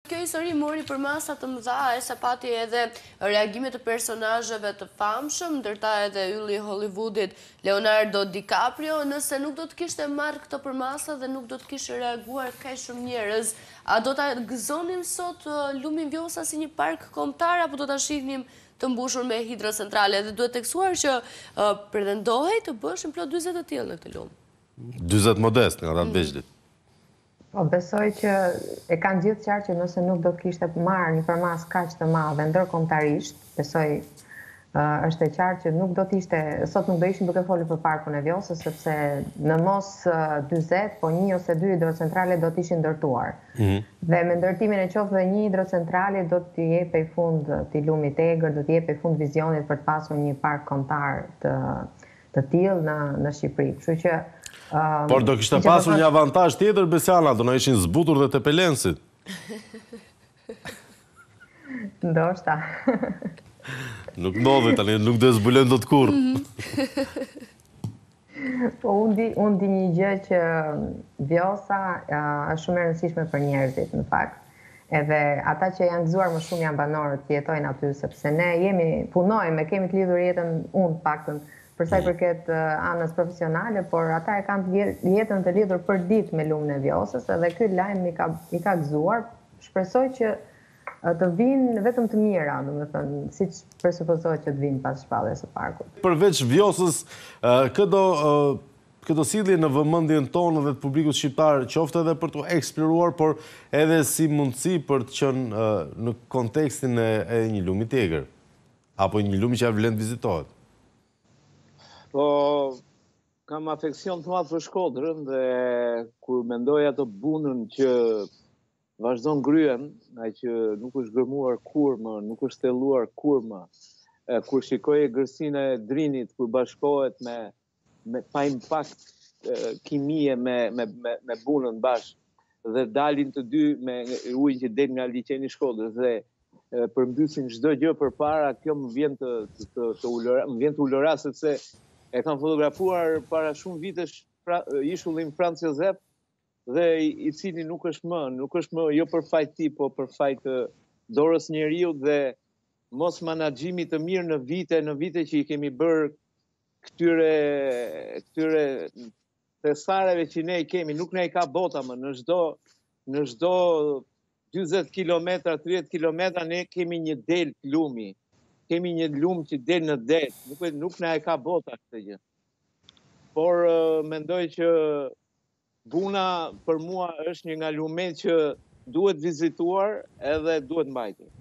Kjo histori mori për masa të mëdha, e sa pati edhe reagime të personazheve të famshëm, ndërta edhe ylli i Hollywoodit Leonardo DiCaprio, nëse nuk do të kishte marrë këtë përmasa dhe nuk do të kishte reaguar kaq shumë njerëz, a do ta gëzonim sot lumin Vjosa si një park kombëtar apo do ta shihnim të mbushur me hidrocentrale? Dhe duhet teksuar që pretendohej të bëshin plot 40 të tillë në këtë lum. 40 modest nga ata të Vegjëlit. Po, besoj që e kanë gjithë qartë që nëse nuk do të kishte marrë një përmas kaq të madhe ndërkombëtarisht, besoj është e qartë që nuk do të ishte, sot nuk do ishin duke folur për parkun e Vjosës, sepse në mos 40, po 1 ose 2 hidrocentrale do të ishin ndërtuar. Dhe me ndërtimin e qoftë dhe një hidrocentrale do të jepej fund t'i lumit Egër, do të jepej fund vizionit për të pasur një park kombëtar të tillë në Shqipëri. Kështu që por do kishte pasur një avantazh tjetër Besiana, do na ishin zbutur dhe te Pelensit. Ndoshta. Nuk ndodhi tani, nuk do zbulen dot kurrë. Po unë di një gjë që Vjosa është shumë e rëndësishme për njerëzit në fakt. Edhe ata që janë gëzuar më shumë janë banorët që jetojnë aty, sepse ne punojmë, kemi të lidhur jetën, unë paktën, për sa i përket anës profesionale, por ata e kanë jetën të lidhur për ditë me lumin e Vjosës, edhe ky lajm i ka gëzuar. Shpresoj që të vinë vetëm të mira, domethënë, siç presupozohet që të vinë pas shpalljes së parkut. Përveç Vjosës, këto sjellje në vëmendjen tonë dhe të publikut shqiptar, qoftë edhe për të eksploruar, por edhe si mundësi për të qenë në kontekstin e një lumi të egër, apo një lumi që vlen të vizitohet. Po, kam afeksion të madh për Shkodrën dhe kur mendoj ato bunën që vazhdon gryen, ai që nuk është gërmuar kurrë më, nuk është thelluar kurrë më, kur shikoj egërsinë e Drinit, kur bashkohet me pa impakt kimie me bunën bashkë dhe dalin të dy me ujin që del nga liçeni i Shkodrës dhe përmbysin çdo gjë përpara, kjo më vjen të ulëra sepse e kam fotografuar para shumë vitesh ishullin Franz Josef dhe i cili nuk është më jo për fajt ti, po për fajt dorës njeriut dhe mos menaxhimi të mirë në vite që i kemi bërë këtyre thesareve që ne i kemi, nuk ne i ka bota më, në çdo 40 km, 30 km ne kemi një del lumi. Kemi një lum që del në det, nuk na e ka bota këtë gjë. Por mendoj që Buna për mua është një nga lumet që duhet vizituar edhe duhet mbajtur.